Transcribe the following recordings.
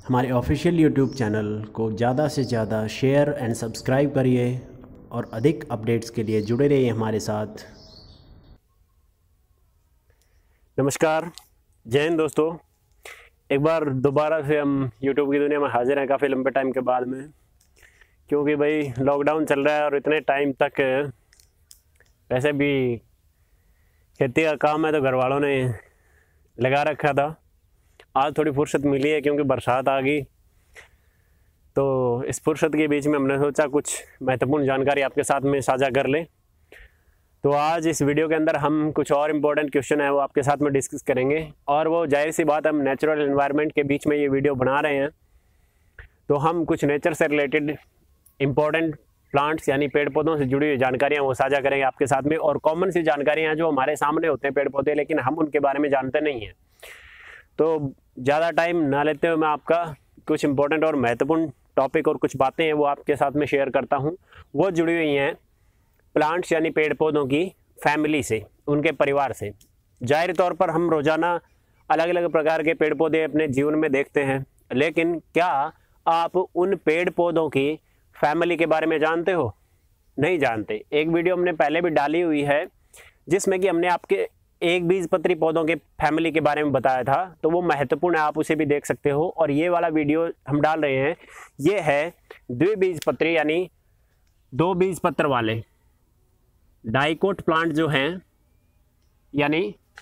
हमारे official YouTube channel को ज़्यादा से ज़्यादा शेयर एंड सब्सक्राइब करिए और अधिक अपडेट्स के लिए जुड़े रहिए हमारे साथ। नमस्कार, जय हिंद दोस्तों। एक बार दोबारा से हम यूट्यूब की दुनिया में हाजिर हैं काफ़ी लंबे टाइम के बाद में, क्योंकि भाई लॉकडाउन चल रहा है और इतने टाइम तक वैसे भी खेती का काम है तो घर वालों ने लगा रखा था। आज थोड़ी फुर्सत मिली है क्योंकि बरसात आ गई, तो इस फुर्सत के बीच में हमने सोचा कुछ महत्वपूर्ण जानकारी आपके साथ में साझा कर लें। तो आज इस वीडियो के अंदर हम कुछ और इम्पोर्टेंट क्वेश्चन है वो आपके साथ में डिस्कस करेंगे, और वो जाहिर सी बात हम नेचुरल एनवायरनमेंट के बीच में ये वीडियो बना रहे हैं, तो हम कुछ नेचर से रिलेटेड इम्पोर्टेंट प्लांट्स यानी पेड़ पौधों से जुड़ी हुई जानकारियाँ वो साझा करेंगे आपके साथ में। और कॉमन सी जानकारियाँ जो हमारे सामने होते हैं पेड़ पौधे, लेकिन हम उनके बारे में जानते नहीं हैं। तो ज़्यादा टाइम ना लेते हुए मैं आपका कुछ इम्पोर्टेंट और महत्वपूर्ण टॉपिक और कुछ बातें हैं वो आपके साथ में शेयर करता हूँ। वो जुड़ी हुई हैं प्लांट्स यानी पेड़ पौधों की फैमिली से, उनके परिवार से। जाहिर तौर पर हम रोज़ाना अलग अलग प्रकार के पेड़ पौधे अपने जीवन में देखते हैं, लेकिन क्या आप उन पेड़ पौधों की फैमिली के बारे में जानते हो? नहीं जानते। एक वीडियो हमने पहले भी डाली हुई है जिसमें कि हमने आपके एक बीजपत्री पौधों के फैमिली के बारे में बताया था, तो वो महत्वपूर्ण है, आप उसे भी देख सकते हो। और ये वाला वीडियो हम डाल रहे हैं, ये है द्विबीजपत्री यानी दो बीज पत्र वाले डाइकोट प्लांट जो हैं, यानी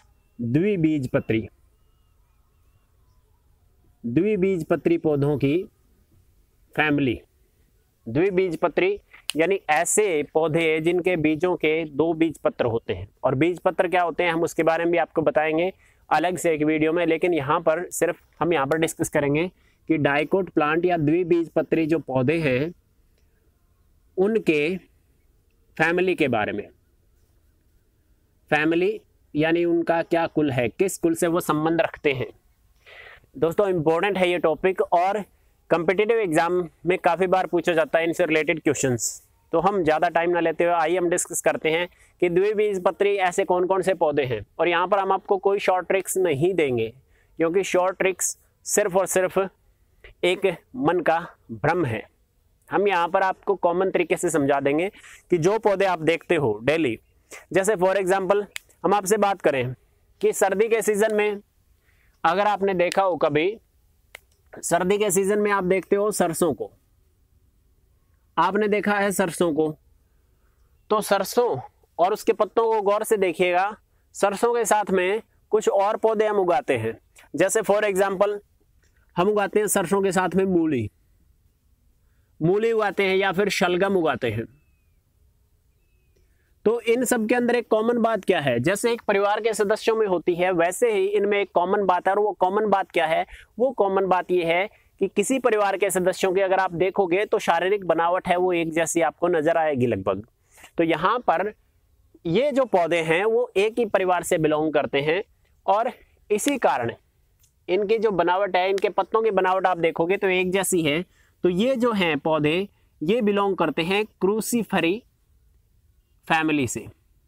द्विबीजपत्री पौधों की फैमिली। द्विबीजपत्री यानी ऐसे पौधे जिनके बीजों के दो बीज पत्र होते हैं। और बीज पत्र क्या होते हैं हम उसके बारे में भी आपको बताएंगे अलग से एक वीडियो में, लेकिन यहाँ पर सिर्फ हम यहाँ पर डिस्कस करेंगे कि डाइकोट प्लांट या द्विबीजपत्री जो पौधे हैं उनके फैमिली के बारे में। फैमिली यानी उनका क्या कुल है, किस कुल से वो संबंध रखते हैं। दोस्तों इंपॉर्टेंट है ये टॉपिक, और कॉम्पिटिटिव एग्जाम में काफ़ी बार पूछा जाता है इनसे रिलेटेड क्वेश्चंस। तो हम ज़्यादा टाइम ना लेते हुए आइए हम डिस्कस करते हैं कि द्विबीजपत्री ऐसे कौन कौन से पौधे हैं। और यहाँ पर हम आपको कोई शॉर्ट ट्रिक्स नहीं देंगे, क्योंकि शॉर्ट ट्रिक्स सिर्फ और सिर्फ एक मन का भ्रम है। हम यहाँ पर आपको कॉमन तरीके से समझा देंगे कि जो पौधे आप देखते हो डेली, जैसे फॉर एग्जाम्पल हम आपसे बात करें कि सर्दी के सीज़न में अगर आपने देखा हो कभी, सर्दी के सीजन में आप देखते हो सरसों को, आपने देखा है सरसों को, तो सरसों और उसके पत्तों को गौर से देखिएगा। सरसों के साथ में कुछ और पौधे हम उगाते हैं, जैसे फॉर एग्जांपल हम उगाते हैं सरसों के साथ में मूली उगाते हैं, या फिर शलगम उगाते हैं। तो इन सब के अंदर एक कॉमन बात क्या है, जैसे एक परिवार के सदस्यों में होती है वैसे ही इनमें एक कॉमन बात है। और वो कॉमन बात क्या है? वो कॉमन बात ये है कि किसी परिवार के सदस्यों की अगर आप देखोगे तो शारीरिक बनावट है वो एक जैसी आपको नजर आएगी लगभग। तो यहाँ पर ये जो पौधे हैं वो एक ही परिवार से बिलोंग करते हैं, और इसी कारण इनकी जो बनावट है, इनके पत्तों की बनावट आप देखोगे तो एक जैसी है। तो ये जो हैं पौधे ये बिलोंग करते हैं क्रूसीफेरी फैमिली से।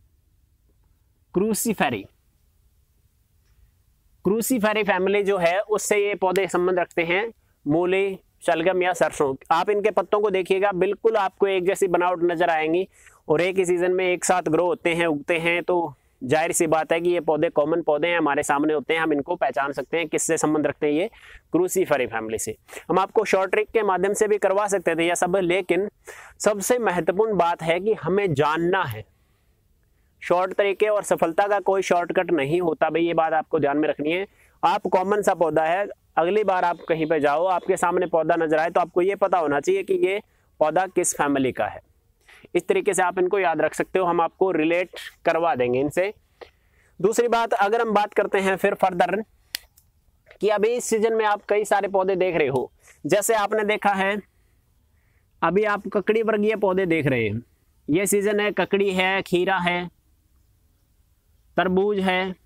क्रूसीफेरी फैमिली जो है उससे ये पौधे संबंध रखते हैं, मूली, शलगम या सरसों। आप इनके पत्तों को देखिएगा, बिल्कुल आपको एक जैसी बनावट नजर आएंगी, और एक ही सीजन में एक साथ ग्रो होते हैं, उगते हैं। तो जाहिर सी बात है कि ये पौधे कॉमन पौधे हैं, हमारे सामने होते हैं, हम इनको पहचान सकते हैं किससे संबंध रखते हैं, ये क्रूसीफेरी फैमिली से। हम आपको शॉर्ट ट्रिक के माध्यम से भी करवा सकते थे यह सब, लेकिन सबसे महत्वपूर्ण बात है कि हमें जानना है। शॉर्ट तरीके और सफलता का कोई शॉर्टकट नहीं होता भाई, ये बात आपको ध्यान में रखनी है। आप कॉमन सा पौधा है, अगली बार आप कहीं पे जाओ आपके सामने पौधा नजर आए तो आपको ये पता होना चाहिए कि ये पौधा किस फैमिली का है। इस तरीके से आप इनको याद रख सकते हो, हम आपको रिलेट करवा देंगे इनसे। दूसरी बात, अगर हम बात करते हैं फिर फर्दर कि अभी इस सीजन में आप कई सारे पौधे देख रहे हो, जैसे आपने देखा है अभी आप ककड़ी वर्गीय पौधे देख रहे हैं। ये सीजन है, ककड़ी है, खीरा है, तरबूज है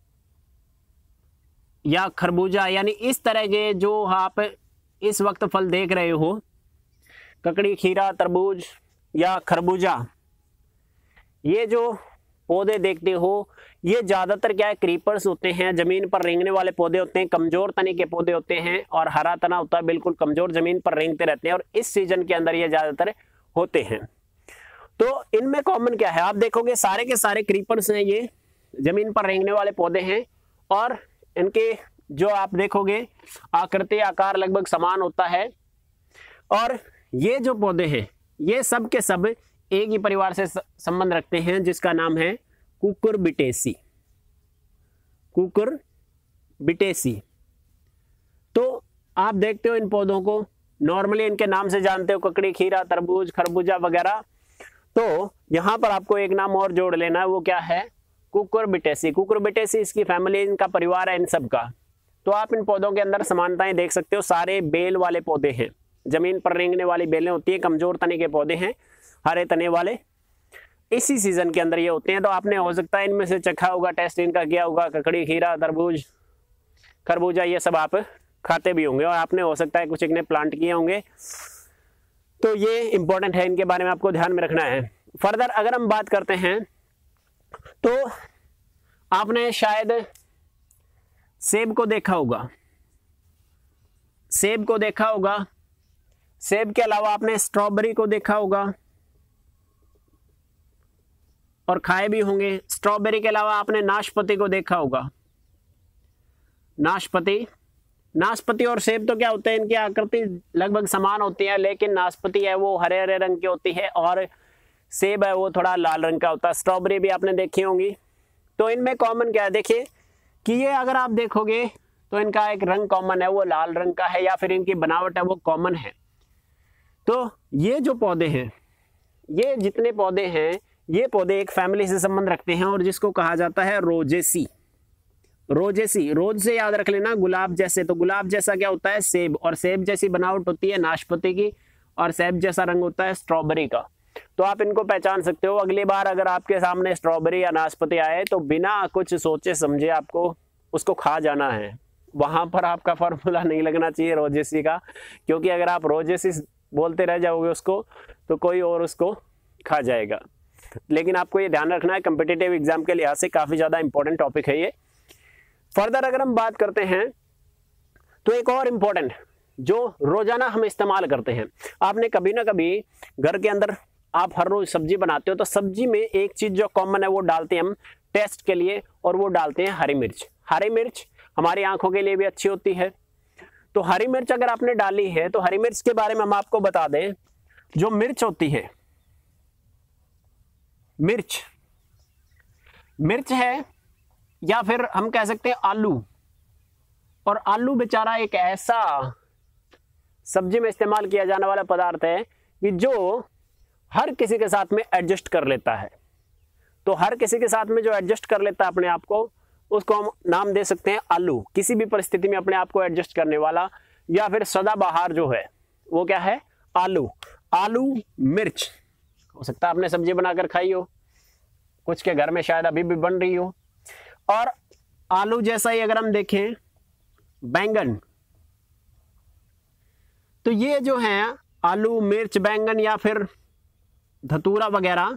या खरबूजा, यानी इस तरह के जो आप इस वक्त फल देख रहे हो, ककड़ी, खीरा, तरबूज या खरबूजा, ये जो पौधे देखते हो, ये ज्यादातर क्या है, क्रीपर्स होते हैं, जमीन पर रेंगने वाले पौधे होते हैं, कमजोर तने के पौधे होते हैं, और हरा तना होता है बिल्कुल कमजोर, जमीन पर रेंगते रहते हैं, और इस सीजन के अंदर ये ज्यादातर होते हैं। तो इनमें कॉमन क्या है, आप देखोगे सारे के सारे क्रीपर्स हैं, ये जमीन पर रेंगने वाले पौधे हैं, और इनके जो आप देखोगे आकृति आकार लगभग समान होता है। और ये जो पौधे हैं ये सब के सब एक ही परिवार से संबंध रखते हैं, जिसका नाम है कुकुरबिटेसी। कुकुरबिटेसी। तो आप देखते हो इन पौधों को, नॉर्मली इनके नाम से जानते हो, ककड़ी, खीरा, तरबूज, खरबूजा वगैरह। तो यहां पर आपको एक नाम और जोड़ लेना है, वो क्या है, कुकुरबिटेसी। कुकुरबिटेसी इसकी फैमिली, इनका परिवार है इन सब का। तो आप इन पौधों के अंदर समानताएं देख सकते हो, सारे बेल वाले पौधे हैं, जमीन पर रेंगने वाली बेलें होती है, कमजोर तने के पौधे हैं, हरे तने वाले, इसी सीजन के अंदर ये होते हैं। तो आपने हो सकता है इनमें से चखा होगा, टेस्ट इनका किया होगा, ककड़ी, खीरा, तरबूज, खरबूजा, ये सब आप खाते भी होंगे, और आपने हो सकता है कुछ इनने प्लांट किए होंगे। तो ये इंपॉर्टेंट है, इनके बारे में आपको ध्यान में रखना है। फर्दर अगर हम बात करते हैं तो आपने शायद सेब को देखा होगा, सेब को देखा होगा, सेब के अलावा आपने स्ट्रॉबेरी को देखा होगा और खाए भी होंगे। स्ट्रॉबेरी के अलावा आपने नाशपाती को देखा होगा, नाशपाती। नाशपाती और सेब तो क्या होते हैं, इनकी आकृति लगभग समान होती है, लेकिन नाशपाती है वो हरे हरे रंग की होती है और सेब है वो थोड़ा लाल रंग का होता है। स्ट्रॉबेरी भी आपने देखी होंगी। तो इनमें कॉमन क्या है, देखिए कि ये अगर आप देखोगे तो इनका एक रंग कॉमन है, वो लाल रंग का है, या फिर इनकी बनावट है वो कॉमन है। तो ये जो पौधे हैं, ये जितने पौधे हैं, ये पौधे एक फैमिली से संबंध रखते हैं, और जिसको कहा जाता है रोजेसी। रोजेसी, रोज से याद रख लेना, गुलाब जैसे। तो गुलाब जैसा क्या होता है, सेब, और सेब जैसी बनावट होती है नाशपाती की, और सेब जैसा रंग होता है स्ट्रॉबेरी का। तो आप इनको पहचान सकते हो। अगली बार अगर आपके सामने स्ट्रॉबेरी या नाशपाती आए तो बिना कुछ सोचे समझे आपको उसको खा जाना है। वहां पर आपका फॉर्मूला नहीं लगना चाहिए रोजेसी का, क्योंकि अगर आप रोजेसी बोलते रह जाओगे उसको तो कोई और उसको खा जाएगा। लेकिन आपको ये ध्यान रखना है, कॉम्पिटिटिव एग्जाम के लिहाज से काफी ज्यादा इंपॉर्टेंट टॉपिक है ये। फर्दर अगर हम बात करते हैं तो एक और इंपॉर्टेंट जो रोजाना हम इस्तेमाल करते हैं, आपने कभी ना कभी घर के अंदर आप हर रोज सब्जी बनाते हो, तो सब्जी में एक चीज जो कॉमन है वो डालते हैं हम टेस्ट के लिए, और वो डालते हैं हरी मिर्च। हरी मिर्च हमारी आंखों के लिए भी अच्छी होती है। तो हरी मिर्च अगर आपने डाली है, तो हरी मिर्च के बारे में हम आपको बता दें, जो मिर्च होती है, मिर्च, मिर्च है, या फिर हम कह सकते हैं आलू। और आलू बेचारा एक ऐसा सब्जी में इस्तेमाल किया जाने वाला पदार्थ है कि जो हर किसी के साथ में एडजस्ट कर लेता है। तो हर किसी के साथ में जो एडजस्ट कर लेता है अपने आप को, उसको हम नाम दे सकते हैं आलू। किसी भी परिस्थिति में अपने आप को एडजस्ट करने वाला, या फिर सदाबहार जो है वो क्या है, आलू। आलू मिर्च, हो सकता है आपने सब्जी बनाकर खाई हो, कुछ के घर में शायद अभी भी बन रही हो। और आलू जैसा ही अगर हम देखें बैंगन, तो ये जो है आलू, मिर्च, बैंगन या फिर धतूरा वगैरह,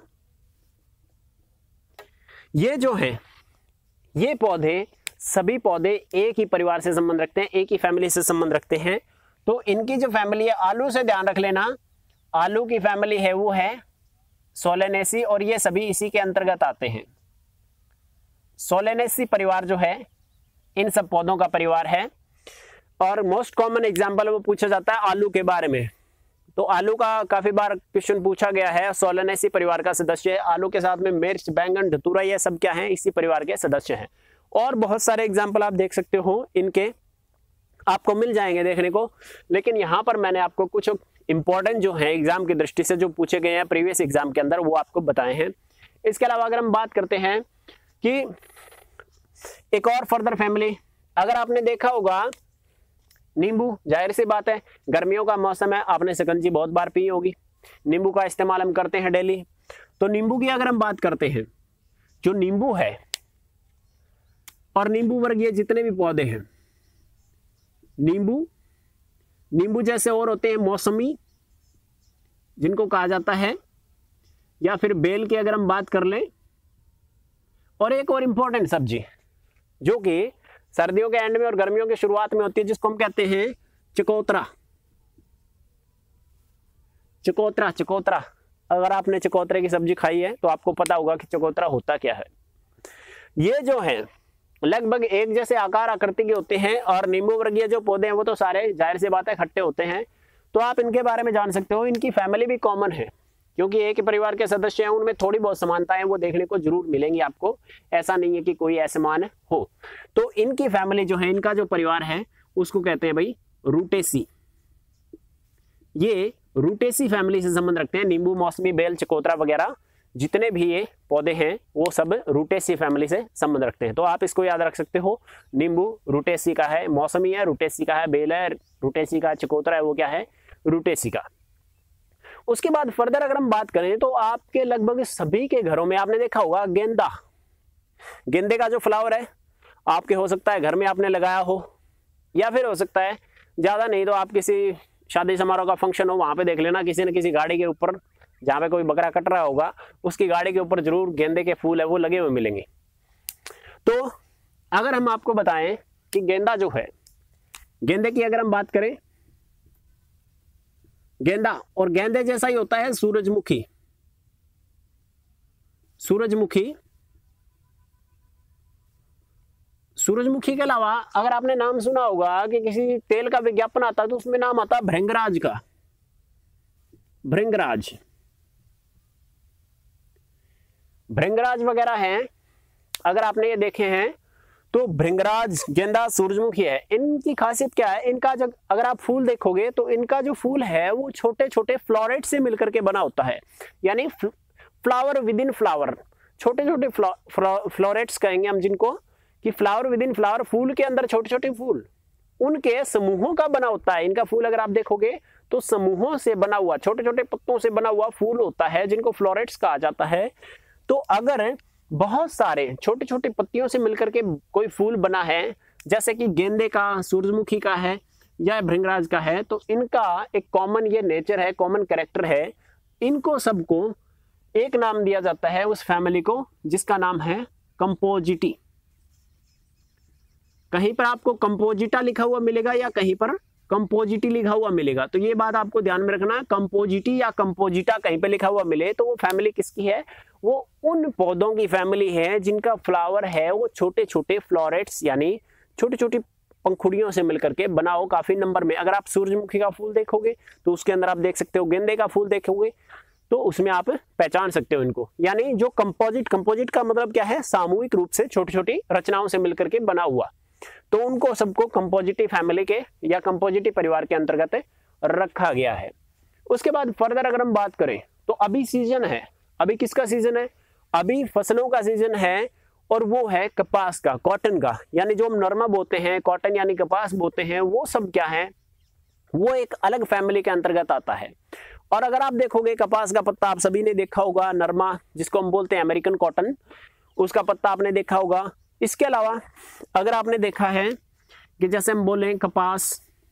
ये जो है ये पौधे, सभी पौधे एक ही परिवार से संबंध रखते हैं, एक ही फैमिली से संबंध रखते हैं। तो इनकी जो फैमिली है, आलू से ध्यान रख लेना, आलू की फैमिली है वो है सोलेनेसी, और ये सभी इसी के अंतर्गत आते हैं। सोलेनेसी परिवार जो है इन सब पौधों का परिवार है। और मोस्ट कॉमन एग्जांपल वो पूछा जाता है आलू के बारे में। तो आलू का काफी बार क्वेश्चन पूछा गया है, सोलेनेसी परिवार का सदस्य है। आलू के साथ में मिर्च, बैंगन, धतूरा, ये सब क्या है, इसी परिवार के सदस्य हैं। और बहुत सारे एग्जाम्पल आप देख सकते हो इनके, आपको मिल जाएंगे देखने को। लेकिन यहाँ पर मैंने आपको कुछ इंपॉर्टेंट जो है एग्जाम की दृष्टि से जो पूछे गए हैं प्रीवियस एग्जाम के अंदर, वो आपको बताए हैं। इसके अलावा अगर हम बात करते हैं कि एक और फर्दर फैमिली, अगर आपने देखा होगा नींबू, जाहिर सी बात है गर्मियों का मौसम है, आपने शिकंजी बहुत बार पी होगी, नींबू का इस्तेमाल हम करते हैं डेली। तो नींबू की अगर हम बात करते हैं, जो नींबू है और नींबू वर्गीय जितने भी पौधे हैं, नींबू जैसे और होते हैं मौसमी, जिनको कहा जाता है, या फिर बेल की अगर हम बात कर लें और एक और इंपॉर्टेंट सब्जी जो कि सर्दियों के एंड में और गर्मियों की शुरुआत में होती है, जिसको हम कहते हैं चकोतरा। चकोतरा चकोतरा अगर आपने चकोतरे की सब्जी खाई है तो आपको पता होगा कि चकोतरा होता क्या है। ये जो है लगभग एक जैसे आकार आकृति के होते हैं और नींबू वर्गीय जो पौधे हैं वो तो सारे जाहिर सी बात है खट्टे होते हैं, तो आप इनके बारे में जान सकते हो। इनकी फैमिली भी कॉमन है क्योंकि एक ही परिवार के सदस्य हैं, उनमें थोड़ी बहुत समानताएं वो देखने को जरूर मिलेंगी आपको, ऐसा नहीं है कि कोई असमान हो। तो इनकी फैमिली जो है, इनका जो परिवार है उसको कहते हैं भाई रूटेसी। ये रूटेसी फैमिली से संबंध रखते हैं। नींबू, मौसमी, बेल, चकोतरा वगैरह जितने भी ये पौधे हैं वो सब रूटेसी फैमिली से संबंध रखते हैं। तो आप इसको याद रख सकते हो, नींबू रूटेसी का है, मौसमी है रूटेसी का है, बेल है रूटेसी का, चकोतरा है वो क्या है रूटेसी का। उसके बाद फर्दर अगर हम बात करें तो आपके लगभग सभी के घरों में आपने देखा होगा गेंदा। गेंदे का जो फ्लावर है आपके हो सकता है घर में आपने लगाया हो, या फिर हो सकता है ज्यादा नहीं तो आप किसी शादी समारोह का फंक्शन हो वहां पे देख लेना, किसी न किसी गाड़ी के ऊपर जहां पे कोई बकरा कट रहा होगा उसकी गाड़ी के ऊपर जरूर गेंदे के फूल है वो लगे हुए मिलेंगे। तो अगर हम आपको बताएं कि गेंदा जो है, गेंदे की अगर हम बात करें, गेंदा और गेंदे जैसा ही होता है सूरजमुखी। सूरजमुखी, सूरजमुखी के अलावा अगर आपने नाम सुना होगा कि किसी तेल का विज्ञापन आता है तो उसमें नाम आता है भृंगराज का। भृंगराज, भृंगराज वगैरह हैं अगर आपने ये देखे हैं तो भृंगराज, गेंदा, सूरजमुखी है। इनकी खासियत क्या है, इनका जब अगर आप फूल देखोगे तो इनका जो फूल है वो छोटे छोटे फ्लोरेट से मिलकर के बना होता है, यानी फ्लावर विद इन फ्लावर, छोटे छोटे फ्लोरेट्स कहेंगे हम जिनको, कि फ्लावर विद इन फ्लावर, फूल के अंदर छोटे छोटे फूल, उनके समूहों का बना होता है। इनका फूल अगर आप देखोगे तो समूहों से बना हुआ, छोटे छोटे पत्तों से बना हुआ फूल होता है जिनको फ्लोरेट्स कहा जाता है। तो अगर बहुत सारे छोटे छोटे पत्तियों से मिलकर के कोई फूल बना है, जैसे कि गेंदे का, सूरजमुखी का है या भृंगराज का है, तो इनका एक कॉमन ये नेचर है, कॉमन कैरेक्टर है। इनको सबको एक नाम दिया जाता है उस फैमिली को जिसका नाम है कंपोजिटी। कहीं पर आपको कंपोजिटा लिखा हुआ मिलेगा या कहीं पर कंपोजिटी लिखा हुआ मिलेगा, तो ये बात आपको ध्यान में रखना, कंपोजिटी या कंपोजिटा कहीं पे लिखा हुआ मिले तो वो फैमिली किसकी है, वो उन पौधों की फैमिली है जिनका फ्लावर है वो छोटे छोटे फ्लोरेट्स यानी छोटी छोटी पंखुड़ियों से मिलकर के बना हो काफी नंबर में। अगर आप सूरजमुखी का फूल देखोगे तो उसके अंदर आप देख सकते हो, गेंदे का फूल देखोगे तो उसमें आप पहचान सकते हो इनको, यानी जो कंपोजिट, कंपोजिट का मतलब क्या है, सामूहिक रूप से छोटी छोटी रचनाओं से मिलकर के बना हुआ, तो उनको सबको कंपोजिटी फैमिली के या कंपोजिटी परिवार के अंतर्गत रखा गया है। उसके बाद फर्दर अगर हम बात करें तो अभी सीजन है, अभी किसका सीजन है, अभी फसलों का सीजन है और वो है कपास का, कॉटन का, यानी जो हम नरमा बोते हैं, कॉटन यानी कपास बोते हैं, वो सब क्या है, वो एक अलग फैमिली के अंतर्गत आता है। और अगर आप देखोगे कपास का पत्ता आप सभी ने देखा होगा, नरमा जिसको हम बोलते हैं अमेरिकन कॉटन, उसका पत्ता आपने देखा होगा। इसके अलावा अगर आपने देखा है कि जैसे हम बोले कपास,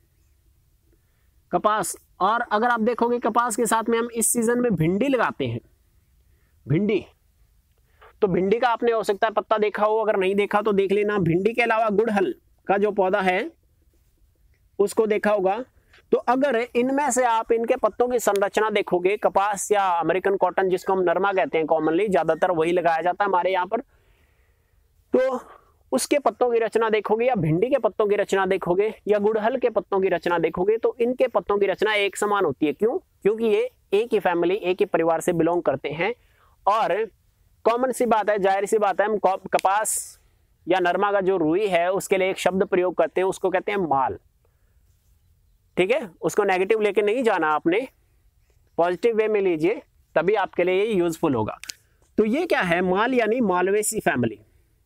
कपास, और अगर आप देखोगे कपास के साथ में हम इस सीजन में भिंडी लगाते हैं, भिंडी, तो भिंडी का आपने हो सकता है पत्ता देखा हो, अगर नहीं देखा तो देख लेना। भिंडी के अलावा गुड़हल का जो पौधा है उसको देखा होगा। तो अगर इनमें से आप इनके पत्तों की संरचना देखोगे, कपास या अमेरिकन कॉटन जिसको हम नरमा कहते हैं, कॉमनली ज्यादातर वही लगाया जाता है हमारे यहाँ पर, तो उसके पत्तों की रचना देखोगे या भिंडी के पत्तों की रचना देखोगे या गुड़हल के पत्तों की रचना देखोगे तो इनके पत्तों की रचना एक समान होती है। क्यों? क्योंकि ये एक ही फैमिली, एक ही परिवार से बिलोंग करते हैं। और कॉमन सी बात है, जाहिर सी बात है, हम कपास या नरमा का जो रुई है उसके लिए एक शब्द प्रयोग करते हैं, उसको कहते हैं माल। ठीक है, उसको नेगेटिव लेके नहीं जाना आपने, पॉजिटिव वे में लीजिए, तभी आपके लिए ये यूजफुल होगा। तो ये क्या है, माल यानी मालवेसी फैमिली।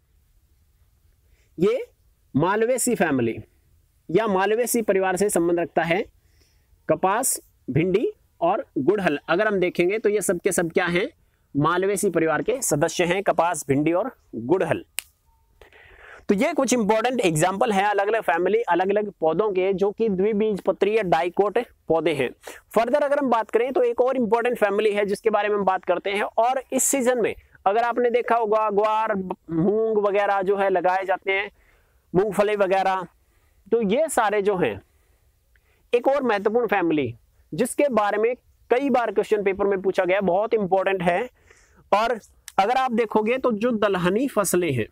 ये मालवेसी फैमिली या मालवेसी परिवार से संबंध रखता है। कपास, भिंडी और गुड़हल अगर हम देखेंगे तो ये सब के सब क्या हैं, मालवेसी परिवार के सदस्य हैं, कपास, भिंडी और गुड़हल। तो ये कुछ इंपॉर्टेंट एग्जाम्पल हैं अलग अलग फैमिली, अलग अलग पौधों के, जो कि द्विबीजपत्री डाइकोट पौधे हैं। फर्दर अगर हम बात करें तो एक और इंपॉर्टेंट फैमिली है जिसके बारे में हम बात करते हैं, और इस सीजन में अगर आपने देखा होगा ग्वार, मूंग वगैरह जो है लगाए जाते हैं, मूंगफली वगैरह, तो ये सारे जो हैं एक और महत्वपूर्ण फैमिली जिसके बारे में कई बार क्वेश्चन पेपर में पूछा गया, बहुत इंपॉर्टेंट है। और अगर आप देखोगे तो जो दलहनी फसलें हैं,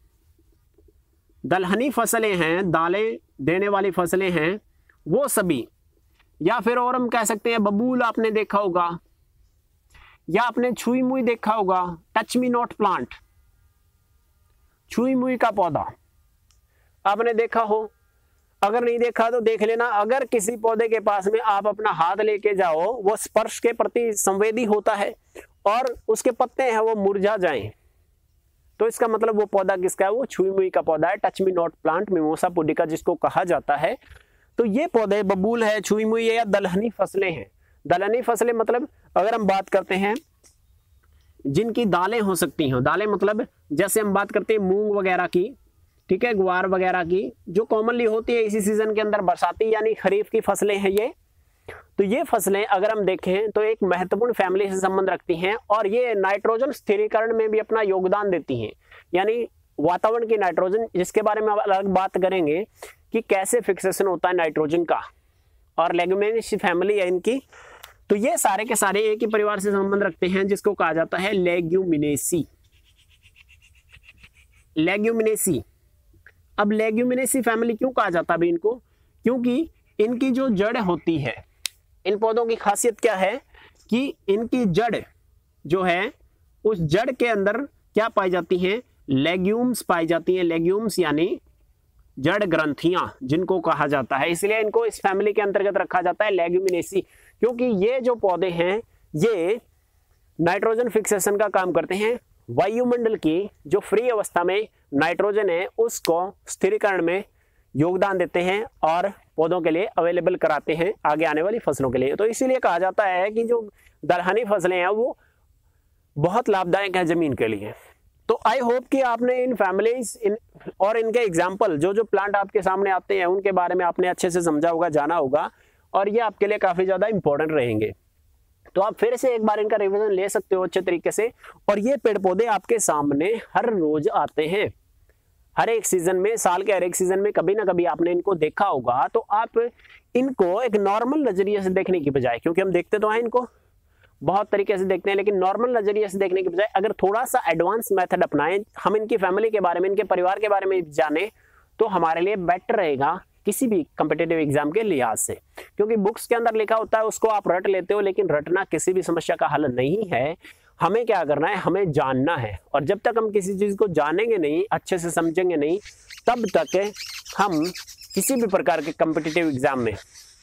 दलहनी फसलें हैं, दालें देने वाली फसलें हैं, वो सभी, या फिर और हम कह सकते हैं बबूल आपने देखा होगा, या आपने छुई मुई देखा होगा, टच मी नॉट प्लांट, छुई मुई का पौधा आपने देखा हो, अगर नहीं देखा तो देख लेना। अगर किसी पौधे के पास में आप अपना हाथ लेके जाओ, वो स्पर्श के प्रति संवेदी होता है और उसके पत्ते हैं वो मुरझा जाएं, तो इसका मतलब वो पौधा किसका है, वो छुई मुई का पौधा है, touch me not plant, Mimosa pudica जिसको कहा जाता है। तो ये पौधे बबूल है, छुई मुई है, या दलहनी फसलें हैं। दलहनी फसलें मतलब अगर हम बात करते हैं जिनकी दालें हो सकती हैं, दालें मतलब जैसे हम बात करते हैं मूंग वगैरह की, ठीक है, ग्वार वगैरह की, जो कॉमनली होती है इसी सीजन के अंदर, बरसाती यानी खरीफ की फसलें हैं ये। तो ये फसलें अगर हम देखें तो एक महत्वपूर्ण फैमिली से संबंध रखती हैं और ये नाइट्रोजन स्थिरीकरण में भी अपना योगदान देती हैं, यानी वातावरण की नाइट्रोजन, जिसके बारे में अलग बात करेंगे कि कैसे फिक्सेशन होता है नाइट्रोजन का, और लेग्यूमिनेसी फैमिली है इनकी। तो ये सारे के सारे एक ही परिवार से संबंध रखते हैं जिसको कहा जाता है लेग्यूमिनेसी। लेग्यूमिनेसी, अब लेग्यूमिनेसी फैमिली क्यों कहा जाता है इनको, क्योंकि इनकी जो जड़ होती है, इन पौधों की खासियत क्या है कि इनकी जड़ जो है, उस जड़ के अंदर क्या पाई जाती हैं, लेग्यूम्स पाई जाती हैं। लेग्यूम्स यानी जड़ ग्रंथियां जिनको कहा जाता है, इसलिए इनको इस फैमिली के अंतर्गत रखा जाता है लेग्यूमिनेसी, क्योंकि ये जो पौधे हैं ये नाइट्रोजन फिक्सेशन का काम करते हैं। वायुमंडल की जो फ्री अवस्था में नाइट्रोजन है उसको स्थिरीकरण में योगदान देते हैं और पौधों के लिए अवेलेबल कराते हैं आगे आने वाली फसलों के लिए। तो इसीलिए कहा जाता है कि जो दलहनी फसलें हैं वो बहुत लाभदायक है जमीन के लिए। तो आई होप कि आपने इन फैमिलीज और इनके एग्जाम्पल जो प्लांट आपके सामने आते हैं उनके बारे में आपने अच्छे से समझा होगा, जाना होगा, और ये आपके लिए काफी ज्यादा इंपॉर्टेंट रहेंगे। तो आप फिर से एक बार इनका रिवीजन ले सकते हो अच्छे तरीके से। और ये पेड़ पौधे आपके सामने हर रोज आते हैं, हर एक सीजन में, साल के हर एक सीजन में कभी ना कभी आपने इनको देखा होगा। तो आप इनको एक नॉर्मल नजरिए से देखने की बजाय, क्योंकि हम देखते तो हैं इनको बहुत तरीके से देखते हैं, लेकिन नॉर्मल नजरिए से देखने की बजाय अगर थोड़ा सा एडवांस मेथड अपनाएं, हम इनकी फैमिली के बारे में, इनके परिवार के बारे में जाने, तो हमारे लिए बेटर रहेगा किसी भी कॉम्पिटिटिव एग्जाम के लिहाज से। क्योंकि बुक्स के अंदर लिखा होता है उसको आप रट लेते हो, लेकिन रटना किसी भी समस्या का हल नहीं है। हमें क्या करना है, हमें जानना है, और जब तक हम किसी चीज को जानेंगे नहीं, अच्छे से समझेंगे नहीं, तब तक हम किसी भी प्रकार के कॉम्पिटिटिव एग्जाम में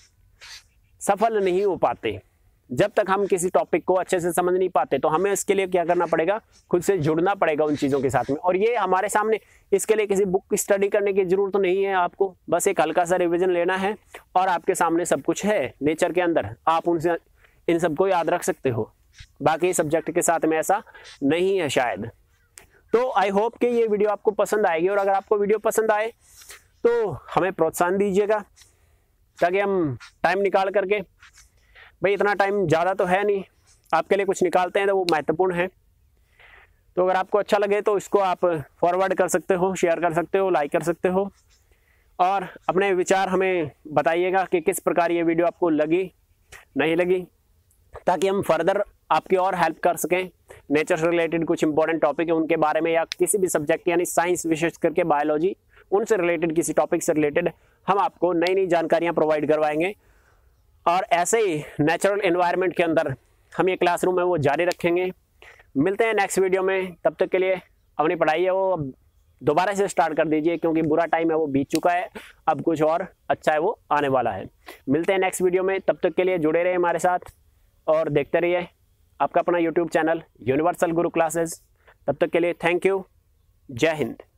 सफल नहीं हो पाते। जब तक हम किसी टॉपिक को अच्छे से समझ नहीं पाते, तो हमें इसके लिए क्या करना पड़ेगा, खुद से जुड़ना पड़ेगा उन चीजों के साथ में। और ये हमारे सामने, इसके लिए किसी बुक की स्टडी करने की जरूरत नहीं है आपको, बस एक हल्का सा रिवीजन लेना है और आपके सामने सब कुछ है नेचर के अंदर, आप उनसे इन सबको याद रख सकते हो। बाकी सब्जेक्ट के साथ में ऐसा नहीं है शायद। तो आई होप कि ये वीडियो आपको पसंद आएगी, और अगर आपको वीडियो पसंद आए तो हमें प्रोत्साहन दीजिएगा, ताकि हम टाइम निकाल करके, भाई इतना टाइम ज़्यादा तो है नहीं, आपके लिए कुछ निकालते हैं तो वो महत्वपूर्ण है। तो अगर आपको अच्छा लगे तो इसको आप फॉरवर्ड कर सकते हो, शेयर कर सकते हो, लाइक कर सकते हो, और अपने विचार हमें बताइएगा कि किस प्रकार ये वीडियो आपको लगी, नहीं लगी, ताकि हम फर्दर आपकी और हेल्प कर सकें। नेचर से रिलेटेड कुछ इंपॉर्टेंट टॉपिक है उनके बारे में, या किसी भी सब्जेक्ट यानी साइंस विशेष करके बायोलॉजी, उनसे रिलेटेड किसी टॉपिक से रिलेटेड हम आपको नई नई जानकारियाँ प्रोवाइड करवाएंगे। और ऐसे ही नेचुरल एनवायरनमेंट के अंदर हम ये क्लासरूम है वो जारी रखेंगे। मिलते हैं नेक्स्ट वीडियो में, तब तक के लिए अपनी पढ़ाई है वो दोबारा से स्टार्ट कर दीजिए, क्योंकि बुरा टाइम है वो बीत चुका है, अब कुछ और अच्छा है वो आने वाला है। मिलते हैं नेक्स्ट वीडियो में, तब तक के लिए जुड़े रहिए हमारे साथ और देखते रहिए आपका अपना YouTube channel Universal Guru Classes. तब तक के लिए थैंक यू, जय हिंद।